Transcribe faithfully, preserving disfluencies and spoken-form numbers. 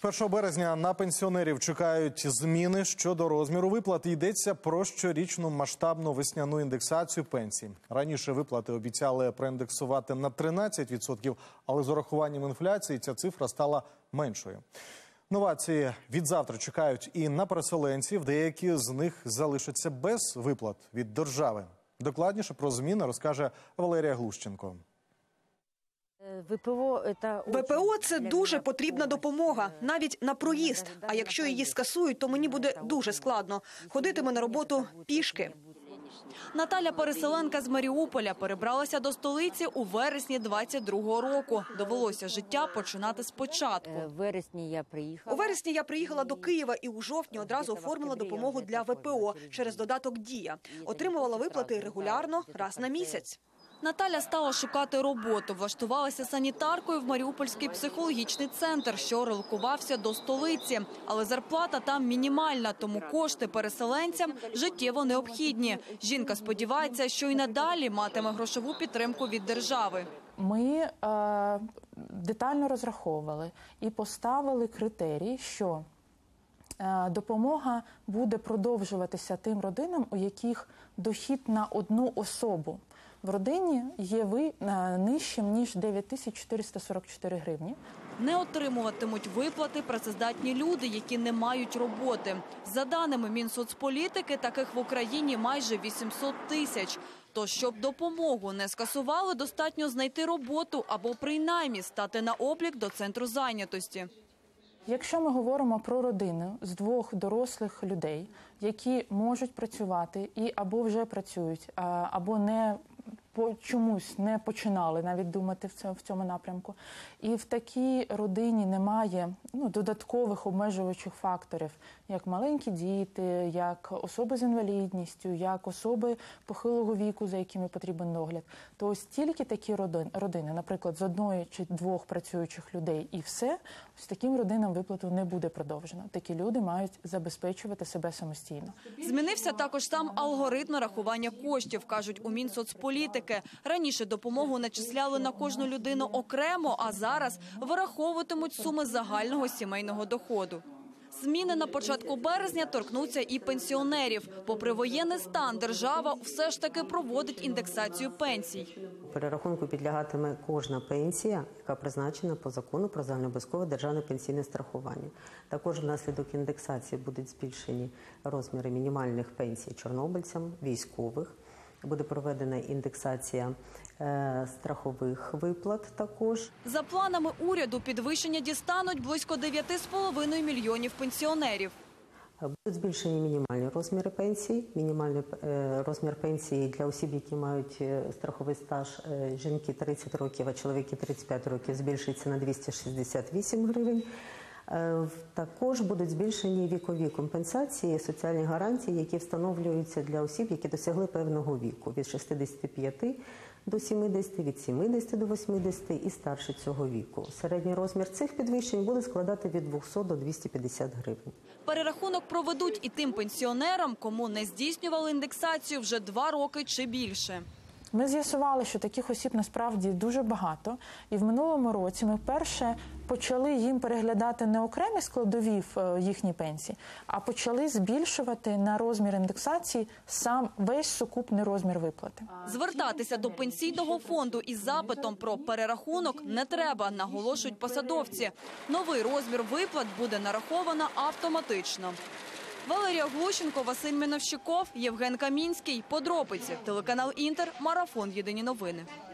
першого березня на пенсіонерів чекають зміни щодо розміру виплат. Йдеться про щорічну масштабну весняну індексацію пенсій. Раніше виплати обіцяли проіндексувати на тринадцять відсотків, але з урахуванням інфляції ця цифра стала меншою. Новації від завтра чекають і на переселенців. Деякі з них залишаться без виплат від держави. Докладніше про зміни розкаже Валерія Глущенко. ВПО – це дуже потрібна допомога, навіть на проїзд. А якщо її скасують, то мені буде дуже складно. Ходитиме на роботу пішки. Наталя, переселенка з Маріуполя, перебралася до столиці у вересні двадцять другого року. Довелося життя починати спочатку. У вересні я приїхала до Києва і у жовтні одразу оформила допомогу для ВПО через додаток «Дія». Отримувала виплати регулярно, раз на місяць. Наталя стала шукати роботу. Влаштувалася санітаркою в Маріупольський психологічний центр, що релокувався до столиці. Але зарплата там мінімальна, тому кошти переселенцям життєво необхідні. Жінка сподівається, що й надалі матиме грошову підтримку від держави. Ми е, детально розраховували і поставили критерій, що е, допомога буде продовжуватися тим родинам, у яких дохід на одну особу в родині є ви нижчим, ніж дев'ять тисяч чотириста сорок чотири гривні. Не отримуватимуть виплати працездатні люди, які не мають роботи. За даними Мінсоцполітики, таких в Україні майже вісімсот тисяч. Тож, щоб допомогу не скасували, достатньо знайти роботу або принаймні стати на облік до центру зайнятості. Якщо ми говоримо про родину з двох дорослих людей, які можуть працювати і або вже працюють, або не по чомусь не починали навіть думати в цьому напрямку, і в такій родині немає ну, додаткових обмежуючих факторів, як маленькі діти, як особи з інвалідністю, як особи похилого віку, за якими потрібен догляд, то ось тільки такі родини, наприклад, з одної чи двох працюючих людей і все, ось таким родинам виплату не буде продовжено. Такі люди мають забезпечувати себе самостійно. Змінився також сам алгоритм нарахування коштів, кажуть у Мінсоцполітики. Раніше допомогу начисляли на кожну людину окремо, а зараз вираховуватимуть суми загального сімейного доходу. Зміни на початку березня торкнуться і пенсіонерів. Попри воєнний стан, держава все ж таки проводить індексацію пенсій. Перерахунку підлягатиме кожна пенсія, яка призначена по закону про загальнообов'язкове державне пенсійне страхування. Також внаслідок індексації будуть збільшені розміри мінімальних пенсій чорнобильцям, військових. Буде проведена індексація е, страхових виплат також. За планами уряду, підвищення дістануть близько дев'яти з половиною мільйонів пенсіонерів. Будуть збільшені мінімальні розміри пенсій. Мінімальний е, розмір пенсії для осіб, які мають страховий стаж, е, жінки тридцять років, а чоловіки тридцять п'ять років, збільшиться на двісті шістдесят вісім гривень. Також будуть збільшені вікові компенсації, соціальні гарантії, які встановлюються для осіб, які досягли певного віку – від шістдесяти п'яти до сімдесяти, від сімдесяти до восьмидесяти і старше цього віку. Середній розмір цих підвищень буде складати від двохсот до двохсот п'ятдесят гривень. Перерахунок проведуть і тим пенсіонерам, кому не здійснювали індексацію вже два роки чи більше. Ми з'ясували, що таких осіб насправді дуже багато. І в минулому році ми вперше почали їм переглядати не окремі складові в їхній пенсії, а почали збільшувати на розмір індексації сам весь сукупний розмір виплати. Звертатися до пенсійного фонду із запитом про перерахунок не треба, наголошують посадовці. Новий розмір виплат буде нараховано автоматично. Валерія Глущенко, Василь Міновщиков, Євген Камінський. Подробиці. Телеканал «Інтер». Марафон. Єдині новини.